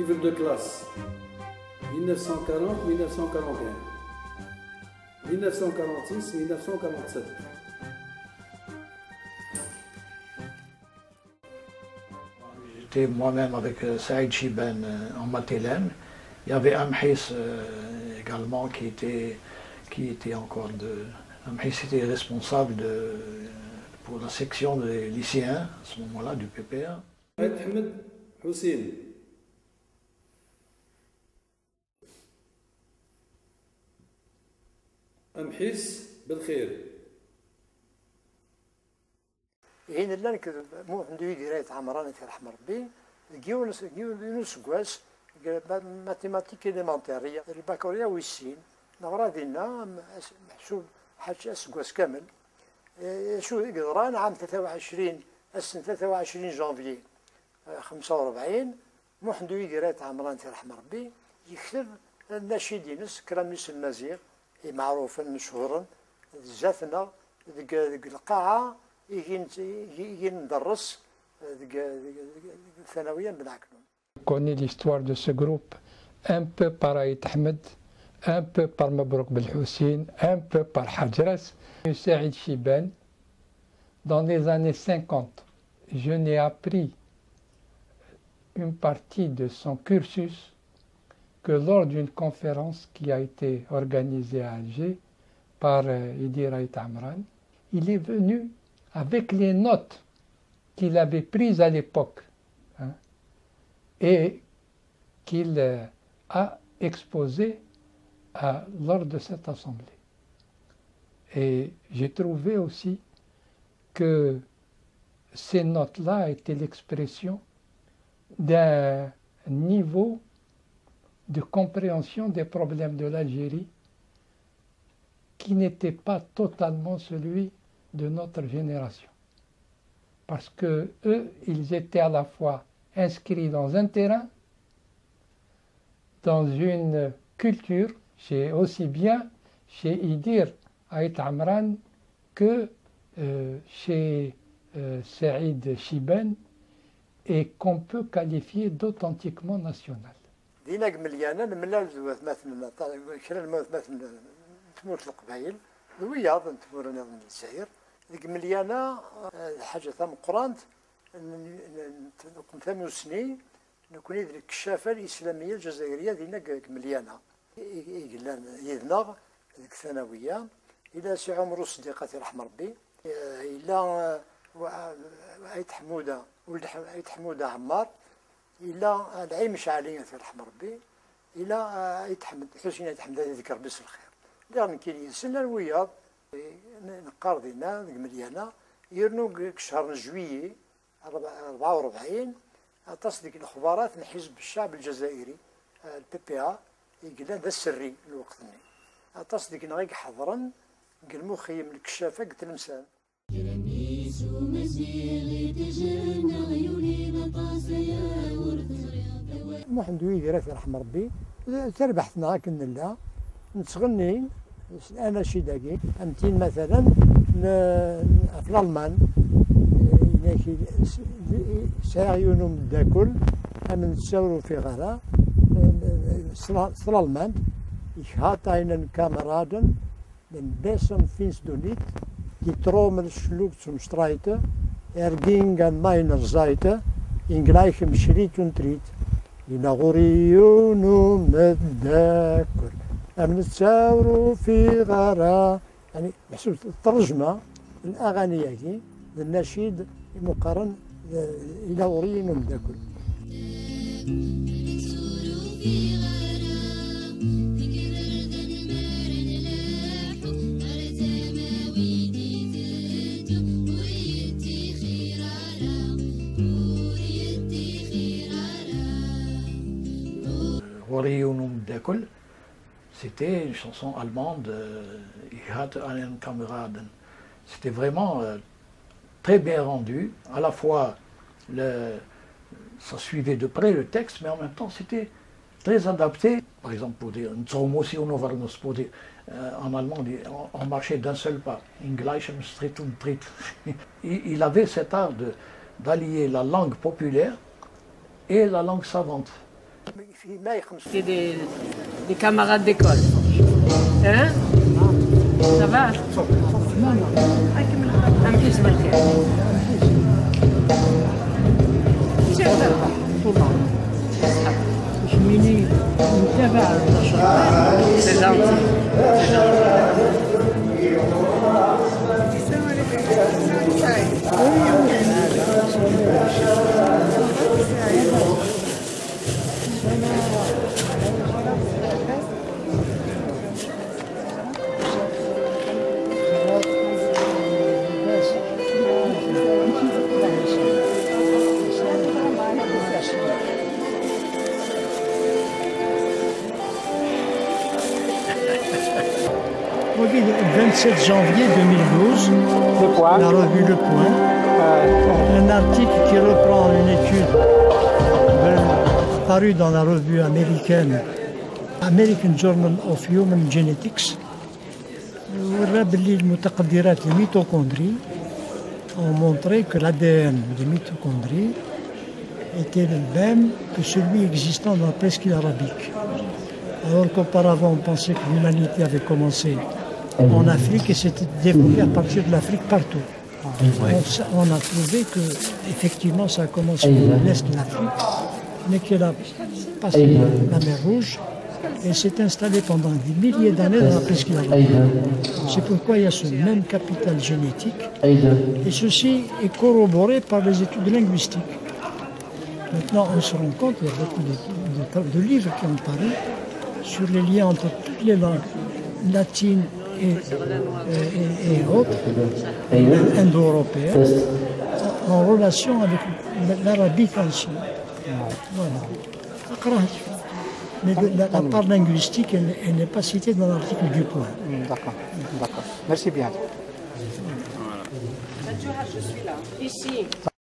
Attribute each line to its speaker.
Speaker 1: livre de classe 1940-1941, 1946-1947.
Speaker 2: J'étais moi-même avec Saïd Chiben en Matélène. Il y avait Amhis également qui était encore de... Amhis était responsable pour la section des lycéens à ce moment-là du PPA.
Speaker 1: Ahmed Hussein. أمحيس بالخير.
Speaker 3: هنا لان مو عنده يدير عمران في رحم ربي يونس كواس ماتيماتيك إليمونتير الباكالوريا ويسين نغرا دينا محسوب حاجة أسكواس كامل شو قدران عام 23 السنة 23 جانفي 45 مو عنده يدير عمران في رحم ربي يكتب النشيد ينس كراميس المزيغ معروف مشهورا زاتنا ديك القاعة يجي ندرس الثانوية بالعكنون.
Speaker 4: connais l'histoire de ce groupe un peu par Aït Ahmed, un peu par Mabrouk Belhoussine, un peu par Hadras. Saïd Chiben, dans les années 50, je n'ai appris une partie de son cursus que lors d'une conférence qui a été organisée à Alger par Idir Aït Amran, il est venu avec les notes qu'il avait prises à l'époque et qu'il a exposées lors de cette assemblée. Et j'ai trouvé aussi que ces notes-là étaient l'expression d'un niveau de compréhension des problèmes de l'Algérie qui n'était pas totalement celui de notre génération. Parce que eux, ils étaient à la fois inscrits dans un terrain, dans une culture, aussi bien chez Idir Aït Amran que chez Saïd Chiben, et qu'on peut qualifier d'authentiquement national.
Speaker 3: دينا قمليانا نملا مثلا كرا مثلا تمور القبايل وياض تمور نظام الجزائر قمليانا حاجه ثم قرانت نكون 8 سنين نكون يدرك الكشافه الاسلاميه الجزائريه دينا قمليانا يذنا الثانويه الى سي عمرو صديقتي رحم ربي الى عيد حموده ولد عيد حموده عمار الى العيم شعليه في رحم ربي الى عيد حمد حسين عيد حمد يذكر بس الخير لان كاين سنه الوياض نقار دينا مليانه يرنو شهر جويي 44 تصدق الاخبارات من حزب الشعب الجزائري البي بي ا يقول هذا السري الوقت تصدق نغيك حضرا قال مخيم الكشافه قلت المسان ما عنده يدير في رحم ربي تربحتنا كنا لا نتغني انا شي داكي امتين مثلا في الالمان ساعيون داكل ام نتساوروا في غرا في الالمان يشهاتاين كامرادن من بيسن فينس دونيت die Trommel schlug zum Streite, ging an meiner Seite in gleichem Schritt und Tritt. In Aguriunu mit Dekul. نتساوروا في غرا يعني محسوب الترجمة الأغاني هذه النشيد مقارن إلى أورين ومداكل.
Speaker 2: C'était une chanson allemande, Ich hatte einen Kameraden. C'était vraiment très bien rendu. À la fois, ça suivait de près le texte, mais en même temps, c'était très adapté. Par exemple, pour dire pour dire, en allemand, on marchait d'un seul pas. In gleichem Schritt und Tritt. Il avait cet art d'allier la langue populaire et la langue savante.
Speaker 5: C'est des camarades d'école. Hein? Ça va? أمحيس بالخير.
Speaker 2: شميني متابع النشاط.
Speaker 5: C'est gentil. C'est gentil.
Speaker 2: Le 27 janvier 2012, la revue Le Point, un article qui reprend une étude parue dans la revue américaine American Journal of Human Genetics, ورا باللي المتقدرات الميتوكوندري ont montré que l'ADN des mitochondries était le même que celui existant dans la presqu'île arabique. Alors qu'auparavant on pensait que l'humanité avait commencé en Afrique et s'était développé à partir de l'Afrique partout. On a trouvé que effectivement ça a commencé dans l'est de l'Afrique, mais qu'elle a passé la mer Rouge et s'est installée pendant des milliers d'années dans la presqu'île arabique. C'est pourquoi il y a ce même capital génétique et ceci est corroboré par les études linguistiques. Maintenant on se rend compte qu'il y a beaucoup de livres qui ont paru sur les liens entre toutes les langues latines et autres, indo-européennes, en relation avec l'arabique ancien. Voilà. Mais la part linguistique, elle n'est pas citée dans l'article du Point.
Speaker 6: D'accord, d'accord. Merci bien.
Speaker 5: Je suis là. Ici.